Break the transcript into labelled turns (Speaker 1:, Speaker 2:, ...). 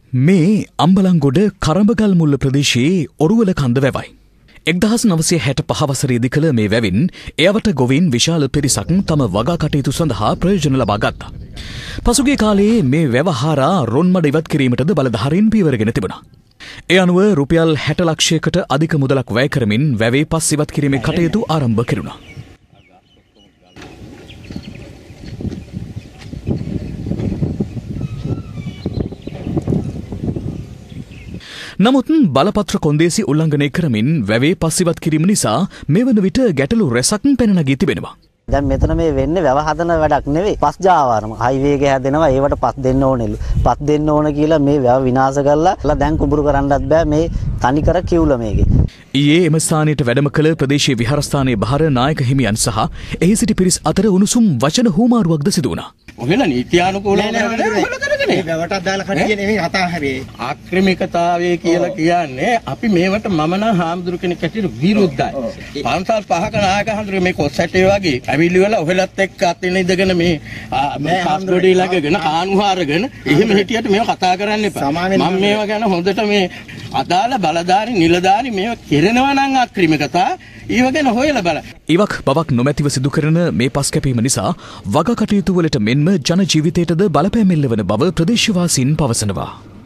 Speaker 1: මේ අම්බලන්ගොඩ කරඹගල් මුල්ල ප්‍රදේශයේ ඔරුවල කන්ද වැවයි. 1965 වසරේදී කළ මේ වැවින් එයවට ගොවීන් විශාල පිරිසක් තම වගා කටයුතු සඳහා ප්‍රයෝජන ලබා ගත්තා. පසුගිය කාලයේ මේ වැව හරහා රොන්මඩ ඉවත් කිරීමටද බලධාරීන් පියවරගෙන තිබුණා. ඒ අනුව රුපියල් 60 ලක්ෂයකට අධික මුදලක් වැය කරමින් වැවේ පස් ඉවත් කිරීමේ කටයුතු ආරම්භ කෙරුණා. නමුත් බලපත්‍ර කොන්දේසි උල්ලංඝනය කරමින් වැවේ පස් ඉවත් කිරීම නිසා මෙවන විට ගැටලු රැසක් පැන නගී තිබෙනවා.
Speaker 2: දැන් මෙතන මේ වෙන්නේ වැව හදන වැඩක් නෙවෙයි. පස් ජාවාරම හයිවේ එක හැදෙනවා ඒවට පස් දෙන්න ඕනෙලු. පස් දෙන්න ඕන කියලා මේ වැව විනාශ කරලා දැන් කුඹුරු කරන්නත් බෑ මේ තනිකර කිව්ල මේකේ. ඊයේ එම ස්ථානයට වැඩම කළ ප්‍රදේශීය විහාරස්ථානයේ බහර නායක හිමියන් සහ එහි සිටි පිරිස් අතර උණුසුම් වචන හුවමාරුවක්ද සිදු වුණා.
Speaker 3: ඔහෙලා නීත්‍යානුකූලව වැවටත් දාලා කට්ටිය නෙමෙයි කතා හැරේ. ආක්‍රමිකතාවය කියලා කියන්නේ අපි මේවට මම නම් හාමුදුරු කෙනෙක් ඇටියට විරුද්ධයි. පන්සල් පහක නායක හාමුදුරු මේ කොස්සැටේ වගේ ඇවිල්ලි වල ඔහෙලත් එක්ක අතින් ඉඳගෙන මේ පාස්පෝර්ට් ඊළඟගෙන කානුහාරගෙන එහෙම හිටියට මේව කතා කරන්න එපා. මම මේව ගැන හොඳට මේ අදාළ බලධාරි නිලධාරි මේව කෙරෙනවා නම් ආක්‍රමිකතා ඊව ගැන හොයලා බලන්න.
Speaker 1: ඉවක් බවක් නොමැතිව සිදු කරන මේ පස් කැපීම නිසා වග කටයුතු වලට මෙන්ම ජන ජීවිතයටද බලපෑම් එල්ලවන බව ප්‍රදේශවාසීන් පවසනවා.